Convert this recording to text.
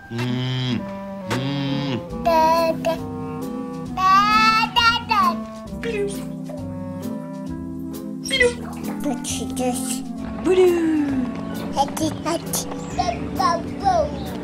Hmm, hmm. Da, da, da, da. Bakacağız. Blue. Hadi hadi. Da, da, da.